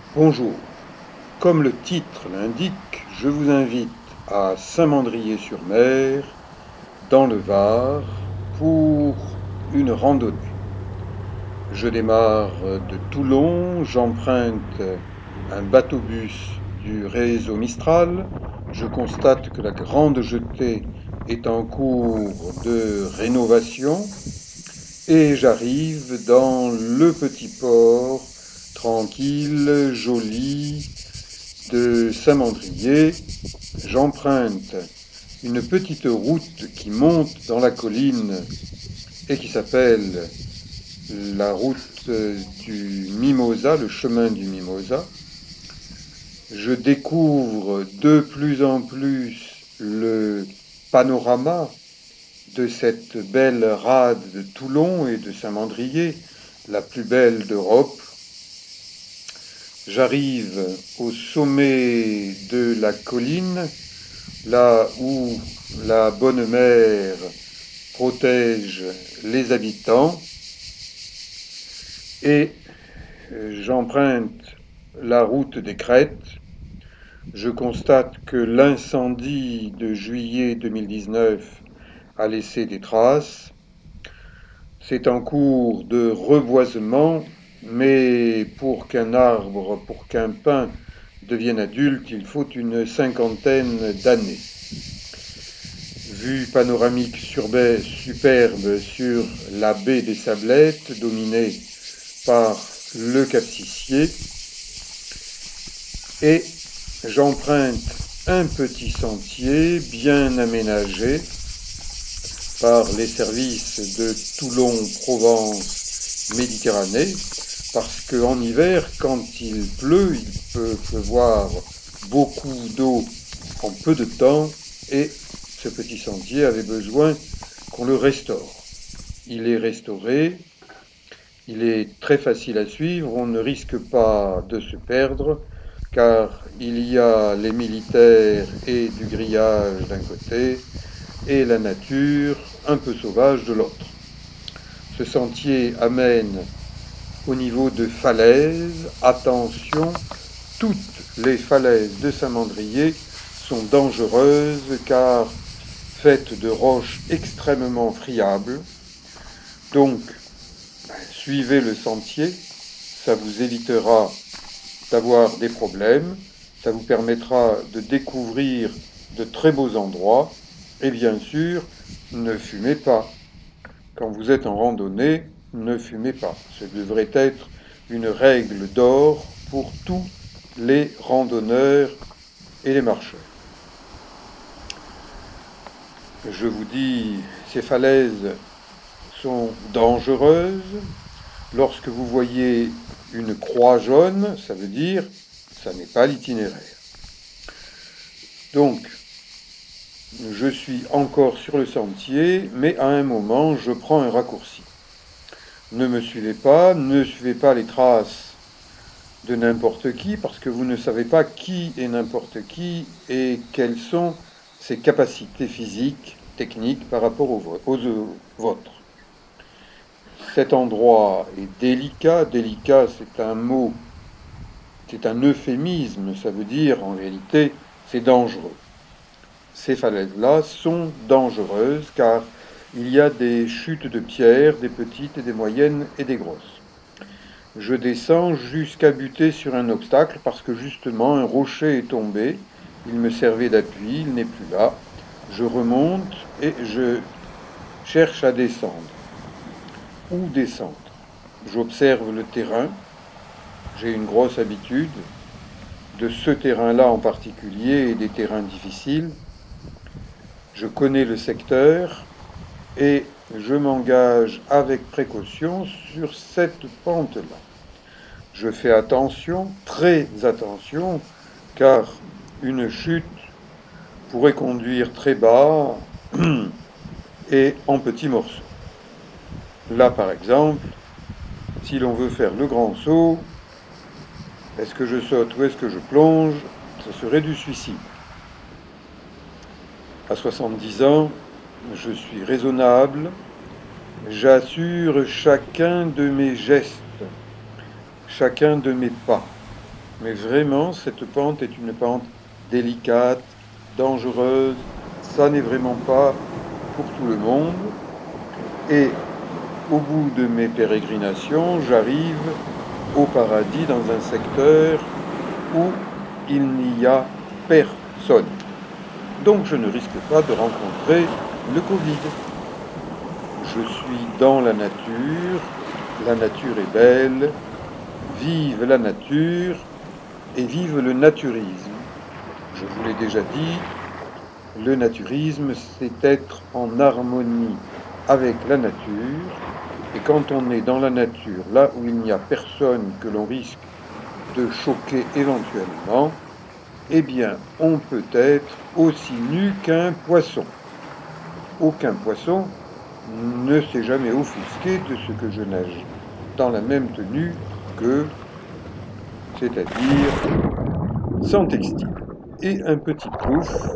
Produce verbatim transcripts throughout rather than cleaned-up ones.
Bonjour, comme le titre l'indique, je vous invite à Saint-Mandrier-sur-Mer, dans le Var, pour une randonnée. Je démarre de Toulon, j'emprunte un bateau-bus du réseau Mistral. Je constate que la Grande Jetée est en cours de rénovation et j'arrive dans le petit port tranquille, joli, de Saint-Mandrier. J'emprunte une petite route qui monte dans la colline et qui s'appelle la route du Mimosa, le chemin du Mimosa. Je découvre de plus en plus le panorama de cette belle rade de Toulon et de Saint-Mandrier, la plus belle d'Europe. J'arrive au sommet de la colline, là où la bonne mère protège les habitants, et j'emprunte la route des crêtes. Je constate que l'incendie de juillet deux mille dix-neuf a laissé des traces. C'est en cours de reboisement, mais pour qu'un arbre, pour qu'un pin devienne adulte, il faut une cinquantaine d'années. Vue panoramique superbe sur la baie des Sablettes, dominée par le Cap Sissier, et j'emprunte un petit sentier bien aménagé par les services de Toulon-Provence-Méditerranée, parce qu'en hiver, quand il pleut, il peut pleuvoir beaucoup d'eau en peu de temps, et ce petit sentier avait besoin qu'on le restaure. Il est restauré, il est très facile à suivre, on ne risque pas de se perdre, car il y a les militaires et du grillage d'un côté, et la nature un peu sauvage de l'autre. Ce sentier amène au niveau de falaises. Attention, toutes les falaises de Saint-Mandrier sont dangereuses car faites de roches extrêmement friables. Donc, suivez le sentier, ça vous évitera d'avoir des problèmes, ça vous permettra de découvrir de très beaux endroits, et bien sûr, ne fumez pas. Quand vous êtes en randonnée, ne fumez pas. Ce devrait être une règle d'or pour tous les randonneurs et les marcheurs. Je vous dis, ces falaises sont dangereuses. Lorsque vous voyez une croix jaune, ça veut dire que ça n'est pas l'itinéraire. Donc, je suis encore sur le sentier, mais à un moment, je prends un raccourci. Ne me suivez pas, ne suivez pas les traces de n'importe qui, parce que vous ne savez pas qui est n'importe qui et quelles sont ses capacités physiques, techniques par rapport aux, aux, aux vôtres. Cet endroit est délicat. Délicat, c'est un mot, c'est un euphémisme, ça veut dire en réalité c'est dangereux. Ces falaises-là sont dangereuses car il y a des chutes de pierres, des petites, des moyennes et des grosses. Je descends jusqu'à buter sur un obstacle parce que justement un rocher est tombé, il me servait d'appui, il n'est plus là. Je remonte et je cherche à descendre. Où descendre? J'observe le terrain, j'ai une grosse habitude de ce terrain-là en particulier et des terrains difficiles. Je connais le secteur et je m'engage avec précaution sur cette pente-là. Je fais attention, très attention, car une chute pourrait conduire très bas et en petits morceaux. Là, par exemple, si l'on veut faire le grand saut, est-ce que je saute ou est-ce que je plonge? Ce serait du suicide. À soixante-dix ans, je suis raisonnable, j'assure chacun de mes gestes, chacun de mes pas. Mais vraiment, cette pente est une pente délicate, dangereuse. Ça n'est vraiment pas pour tout le monde. Et au bout de mes pérégrinations, j'arrive au paradis dans un secteur où il n'y a personne. Donc je ne risque pas de rencontrer le Covid. Je suis dans la nature, la nature est belle, vive la nature et vive le naturisme. Je vous l'ai déjà dit, le naturisme, c'est être en harmonie avec la nature. Et quand on est dans la nature, là où il n'y a personne que l'on risque de choquer éventuellement, eh bien, on peut être aussi nu qu'un poisson. Aucun poisson ne s'est jamais offusqué de ce que je nage dans la même tenue qu'eux, c'est-à-dire sans textile. Et un petit plouf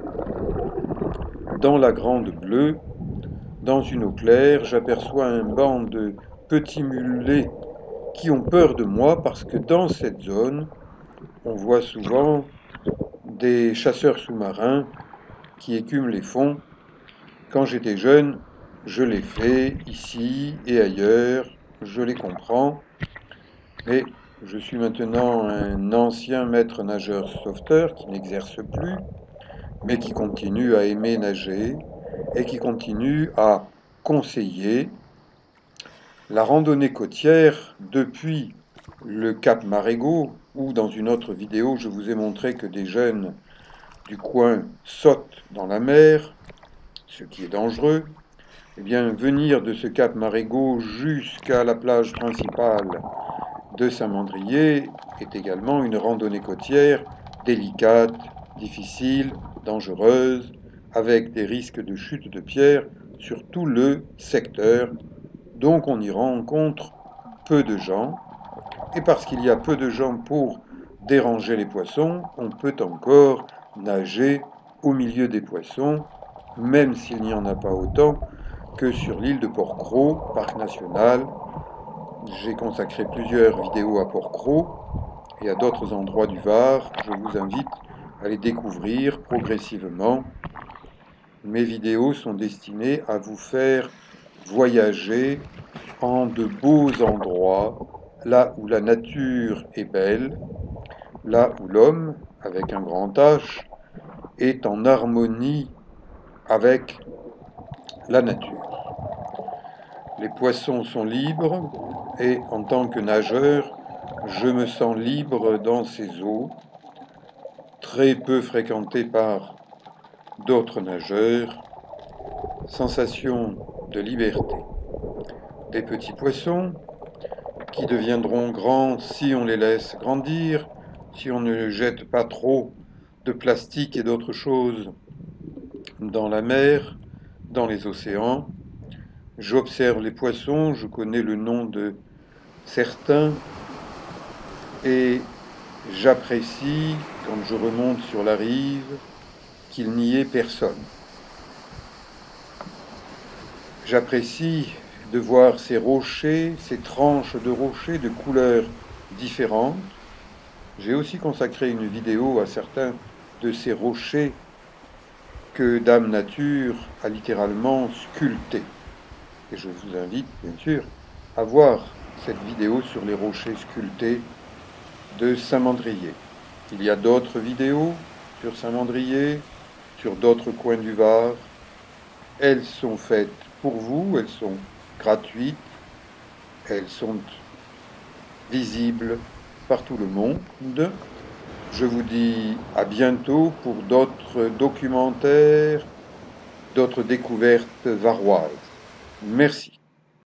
dans la grande bleue, dans une eau claire, j'aperçois un banc de petits mulets qui ont peur de moi parce que dans cette zone, on voit souvent des chasseurs sous-marins qui écument les fonds. Quand j'étais jeune, je l'ai fait ici et ailleurs, je les comprends, mais je suis maintenant un ancien maître nageur sauveteur qui n'exerce plus, mais qui continue à aimer nager et qui continue à conseiller la randonnée côtière depuis le Cap Marégo, où dans une autre vidéo je vous ai montré que des jeunes du coin sautent dans la mer, ce qui est dangereux. Eh bien, venir de ce Cap Marégo jusqu'à la plage principale de Saint-Mandrier est également une randonnée côtière délicate, difficile, dangereuse, avec des risques de chute de pierre sur tout le secteur. Donc on y rencontre peu de gens. Et parce qu'il y a peu de gens pour déranger les poissons, on peut encore nager au milieu des poissons, même s'il n'y en a pas autant que sur l'île de Port-Cros, parc national. J'ai consacré plusieurs vidéos à Port-Cros et à d'autres endroits du Var. Je vous invite à les découvrir progressivement. Mes vidéos sont destinées à vous faire voyager en de beaux endroits, là où la nature est belle, là où l'homme, avec un grand H, est en harmonie avec la nature. Les poissons sont libres et en tant que nageur, je me sens libre dans ces eaux, très peu fréquentées par d'autres nageurs. Sensation de liberté. Des petits poissons qui deviendront grands si on les laisse grandir, si on ne jette pas trop de plastique et d'autres choses dans la mer, dans les océans. J'observe les poissons, je connais le nom de certains et j'apprécie, quand je remonte sur la rive, qu'il n'y ait personne. J'apprécie de voir ces rochers, ces tranches de rochers de couleurs différentes. J'ai aussi consacré une vidéo à certains de ces rochers que Dame Nature a littéralement sculptés. Et je vous invite, bien sûr, à voir cette vidéo sur les rochers sculptés de Saint-Mandrier. Il y a d'autres vidéos sur Saint-Mandrier, sur d'autres coins du Var. Elles sont faites pour vous, elles sont gratuites, elles sont visibles par tout le monde. Je vous dis à bientôt pour d'autres documentaires, d'autres découvertes varoises. Merci.